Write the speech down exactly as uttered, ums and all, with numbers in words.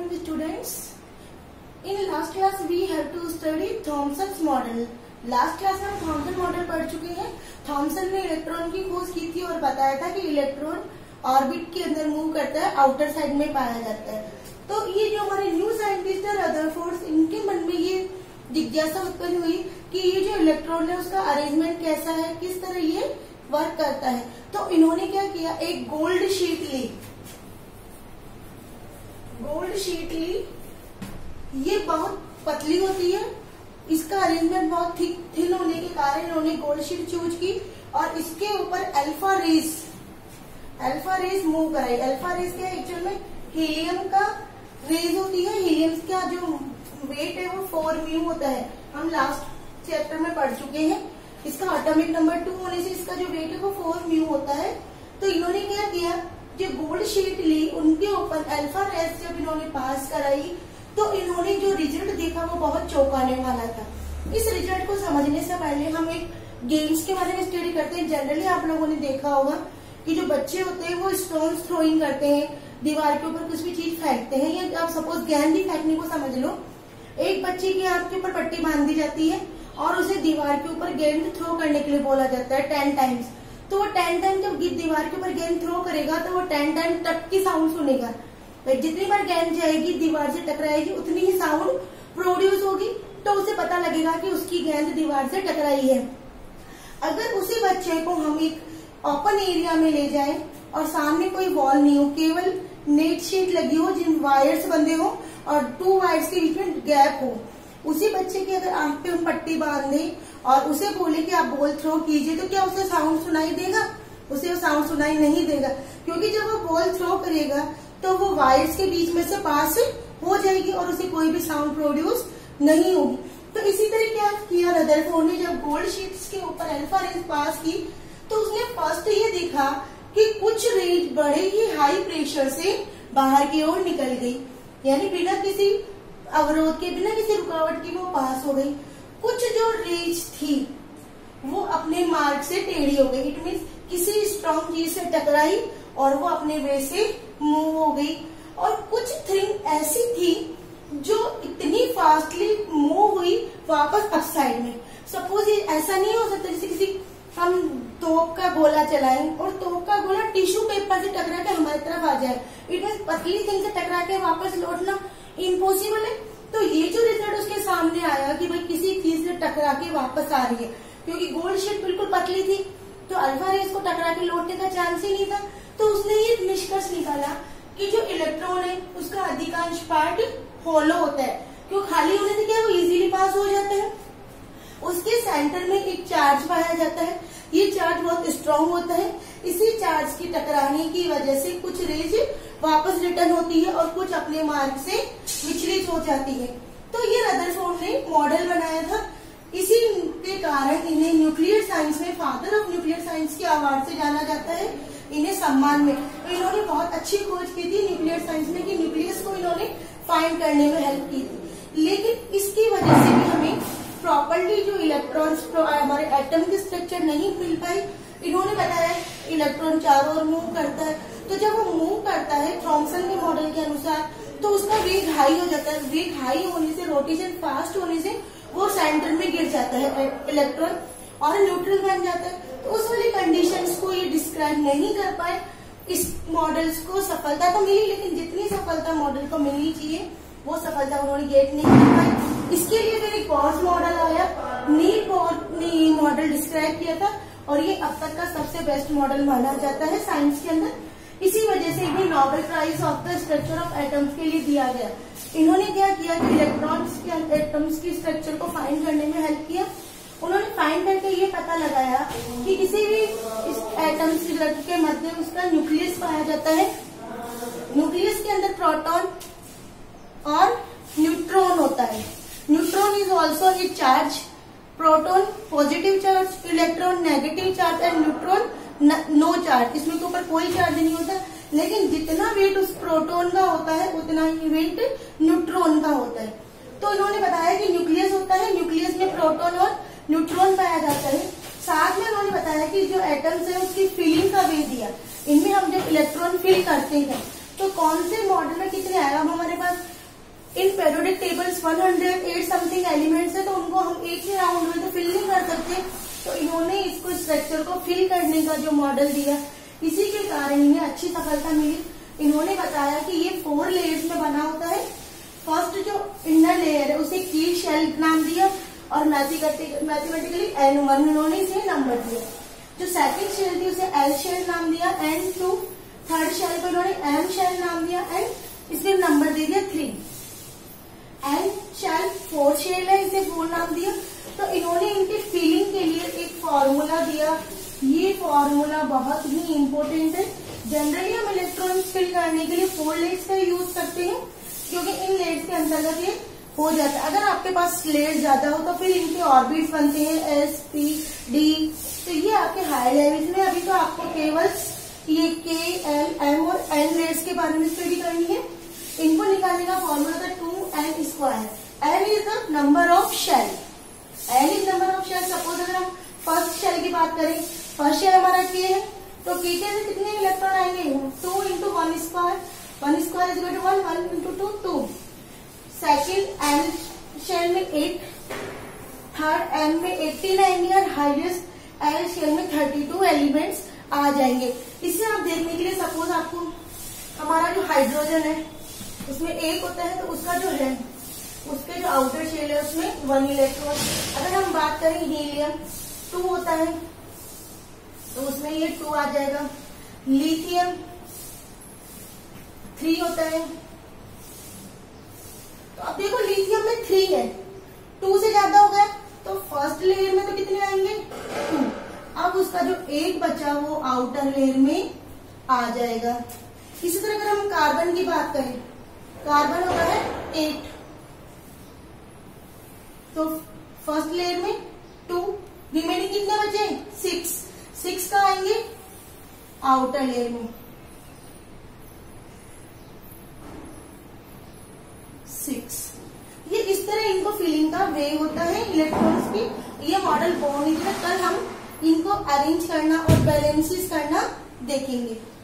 morning students. In last class we have to study Thomson's model. Last class में हम Thompson model पढ़ चुके हैं। थॉमसन ने इलेक्ट्रॉन की खोज की थी और बताया था कि इलेक्ट्रॉन ऑर्बिट के अंदर मूव करता है, आउटर साइड में पाया जाता है। तो ये जो हमारे न्यू साइंटिस्ट है रदरफोर्ड, इनके मन में ये जिज्ञासा उत्पन्न हुई कि ये जो इलेक्ट्रॉन है उसका अरेंजमेंट कैसा है, किस तरह ये वर्क करता है। तो इन्होंने क्या किया, एक गोल्ड शीट ली, गोल्ड शीट ली, ये बहुत पतली होती है, इसका अरेंजमेंट बहुत थिक थिन होने के कारण इन्होंने गोल्ड शीट चूज की और इसके ऊपर alpha rays alpha rays move कराई। अल्फा रेज क्या एक्चुअल में हीलियम का रेज होती है। हीलियम का जो वेट है वो फोर म्यू होता है, हम लास्ट चैप्टर में पढ़ चुके हैं। इसका एटॉमिक नंबर टू होने से इसका जो वेट है वो फोर म्यू होता है। तो इन्होंने क्या किया, जो गोल्ड शीट ली उनके ऊपर अल्फा रेज जब इन्होंने पास कराई तो इन्होंने जो रिजल्ट देखा वो बहुत चौंकाने वाला था। इस रिजल्ट को समझने से पहले हम एक गेम्स के बारे में स्टडी करते हैं। जनरली आप लोगों ने देखा होगा कि जो बच्चे होते हैं वो स्टोन्स थ्रोइंग करते हैं, दीवार के ऊपर कुछ भी चीज फेंकते हैं, या आप सपोज गेंद ही फेंकने को समझ लो। एक बच्चे की हाथ के ऊपर पट्टी बांध दी जाती है और उसे दीवार के ऊपर गेंद थ्रो करने के लिए बोला जाता है टेन टाइम्स। तो वो टेन टाइम जब दीवार के ऊपर गेंद थ्रो करेगा तो वो टेन टाइम टक की साउंड सुनेगा। जितनी बार गेंद जाएगी दीवार से टकराएगी उतनी ही साउंड प्रोड्यूस होगी, तो उसे पता लगेगा कि उसकी गेंद दीवार से टकराई है। अगर उसी बच्चे को हम एक ओपन एरिया में ले जाएं और सामने कोई वॉल नहीं हो, केवल नेट शीट लगी हो जिन वायर्स बंधे हो और टू वायर्स के बीच में गैप हो, उसी बच्चे की अगर आंख पे हम पट्टी बांध दें और उसे बोले कि आप बॉल थ्रो कीजिए, तो क्या उसे साउंड सुनाई देगा? उसे वो साउंड सुनाई नहीं देगा, क्योंकि जब वो बॉल थ्रो करेगा तो वो वायर्स के बीच में से पास हो जाएगी और उसे कोई भी साउंड प्रोड्यूस नहीं होगी। तो इसी तरह क्या किया रदरफोर्ड ने, जब गोल्ड शीट्स के ऊपर अल्फा रेज पास की तो उसने फर्स्ट ये देखा कि कुछ रेज बड़े ही हाई प्रेशर से बाहर की ओर निकल गई, यानी बिना किसी अवरोध के, बिना किसी रुकावट के वो पास हो गई। कुछ जो रेज थी वो अपने मार्ग से टेढ़ी हो गई, इट मीन्स किसी स्ट्रॉन्ग चीज से टकराई और वो अपने वे से मूव हो गई। और कुछ थिंग ऐसी थी जो इतनी फास्टली मूव हुई वापस अप साइड में। सपोज ये ऐसा नहीं हो सकता जैसे किसी हम तोप का गोला चलाएं और तोप का गोला टिश्यू पेपर से टकरा के हमारी तरफ आ जाए, इट मीन पतली थिंग से टकरा के वापस लौटना इम्पॉसिबल है। तो ये जो रिजल्ट उसके सामने आया कि भाई किसी चीज से टकरा के वापस आ रही है, क्योंकि गोल्ड शीट बिल्कुल पतली थी तो अल्फा रेज को टकरा के लौटने का चांस ही नहीं था। तो उसने ये निष्कर्ष निकाला कि जो इलेक्ट्रॉन है उसका अधिकांश पार्ट होलो होता है, क्यों खाली होने से क्या वो इजीली पास हो जाते हैं। उसके सेंटर में एक चार्ज पाया जाता है, ये चार्ज बहुत स्ट्रांग होता है। इसी चार्ज की टकराने की वजह से कुछ रेज वापस रिटर्न होती है और कुछ अपने मार्ग से विचलित हो जाती है। तो ये रदरफोर्ड ने मॉडल बनाया था, इसी के कारण इन्हें न्यूक्लियर साइंस में फादर ऑफ न्यूक्लियर साइंस के अवार्ड से जाना जाता है, इन्हें सम्मान में। तो इन्होंने बहुत अच्छी खोज की थी न्यूक्लियर साइंस में कि न्यूक्लियस को इन्होंने फाइंड करने में हेल्प की थी। लेकिन इसकी वजह से भी हमें प्रॉपर्ली जो इलेक्ट्रॉन्स हमारे एटम की स्ट्रक्चर नहीं मिल पाई। इन्होंने बताया इलेक्ट्रॉन चारों ओर मूव करता है, तो जब वो मूव करता है थॉमसन के मॉडल के अनुसार तो उसका वेग हाई हो जाता है। वेग हाई होने से, रोटेशन फास्ट होने से वो सेंटर में गिर जाता है इलेक्ट्रॉन और न्यूट्रल बन जाता है। तो उस वाली कंडीशंस को ये डिस्क्राइब नहीं कर पाए। इस मॉडल्स को सफलता तो मिली, लेकिन जितनी सफलता मॉडल को मिलनी चाहिए वो सफलता उन्होंने गेट नहीं कर पाई। इसके लिए फिर एक और मॉडल आया, नील बोर ने मॉडल डिस्क्राइब किया था और ये अब तक का सबसे बेस्ट मॉडल माना जाता है साइंस के अंदर। इसी वजह से इन्हें Nobel prize of the structure of atoms के लिए दिया गया। इन्होंने क्या किया कि इलेक्ट्रॉन्स के एटम्स की स्ट्रक्चर को फाइंड करने में हेल्प किया। उन्होंने फाइंड करके ये पता लगाया कि किसी भी इस एटम स्ट्रक्चर के मध्य उसका न्यूक्लियस पाया जाता है। न्यूक्लियस के अंदर प्रोटॉन और न्यूट्रॉन होता है। Neutron is also a charge, proton positive charge, electron negative charge and neutron no charge. इसमें के ऊपर कोई चार्ज नहीं होता, लेकिन जितना वेट उस प्रोटॉन का होता है उतना ही वेट न्यूट्रॉन का होता है। तो इन्होंने बताया कि न्यूक्लियस होता है, न्यूक्लियस में प्रोटॉन और न्यूट्रॉन पाया जाता है। साथ में उन्होंने बताया कि जो एटम्स है उसकी फिलिंग का वे दिया। इनमें हम जब इलेक्ट्रॉन फिल करते हैं तो कौन से मॉडल में कितने आएगा? अब हमारे पास इन पेरियोडिक टेबल्स एक सौ आठ समथिंग एलिमेंट्स है, तो उनको हम एक ही राउंड में तो फिल नहीं कर सकते। तो इन्होंने इसको स्ट्रक्चर को फिल करने का जो मॉडल दिया, इसी के कारण इन्हें अच्छी सफलता मिली। इन्होंने बताया कि ये फोर लेयर्स में बना होता है। फर्स्ट जो इनर लेयर है उसे की शेल नाम दिया और मैथमेटिकली एन वन इन्होंने इसे नंबर दिया। जो सेकंड शेल थी उसे एल शेल नाम दिया, एन टू। थर्ड शेल को इन्होंने एम शेल नाम दिया एंड इसमें नंबर दे दिया three. N shell four shell है, इसे फोर नाम दिया। तो इन्होंने इनके फिलिंग के लिए एक फॉर्मूला दिया। ये फॉर्मूला बहुत ही इंपॉर्टेंट है। जनरली हम इलेक्ट्रॉन्स फिल करने के लिए फोर लेयर्स का यूज करते हैं, क्योंकि इन लेयर्स के अंतर्गत ये हो जाता है। अगर आपके पास लेयर्स ज्यादा हो तो फिर इनके ऑर्बिट्स बनते हैं एस पी डी। तो ये आपके हाई लेवल्स में, अभी तो आपको केवल ये के एल एम और एन लेयर्स के बारे में स्टडी करनी है। इनको निकालने का फॉर्मूला था two N square. N is the number of shell. N is number of shell. Suppose अगर हम फर्स्ट शेल की बात करें, फर्स्ट शेल हमारा के है, तो के के में कितने इलेक्ट्रॉन आएंगे? Two into one square. One square is equal to one, one into two two. Second N shell में एट, थर्ड एन में एटीन आएंगे और हाईएस्ट एल शेल में थर्टी टू एलिमेंट्स आ जाएंगे। इससे आप देखने के लिए सपोज आपको हमारा जो हाइड्रोजन है उसमें एक होता है, तो उसका जो है उसके जो आउटर शेल है उसमें वन इलेक्ट्रॉन। अगर हम बात करें हीलियम, टू होता है तो उसमें ये टू आ जाएगा। लिथियम थ्री होता है, तो अब देखो लिथियम में थ्री है, टू से ज्यादा हो गया, तो फर्स्ट लेयर में तो कितने आएंगे? टू। अब उसका जो एक बचा वो आउटर लेयर में आ जाएगा। इसी तरह अगर हम कार्बन की बात करें, कार्बन होता है एट, तो फर्स्ट लेयर में टू, रिमेनिंग कितने बचे? सिक्स। सिक्स का आएंगे आउटर लेयर में, सिक्स। ये इस तरह इनको फिलिंग का वे होता है इलेक्ट्रॉन्स की। ये मॉडल बोर्न है, कल हम इनको अरेंज करना और बैलेंसिस करना देखेंगे।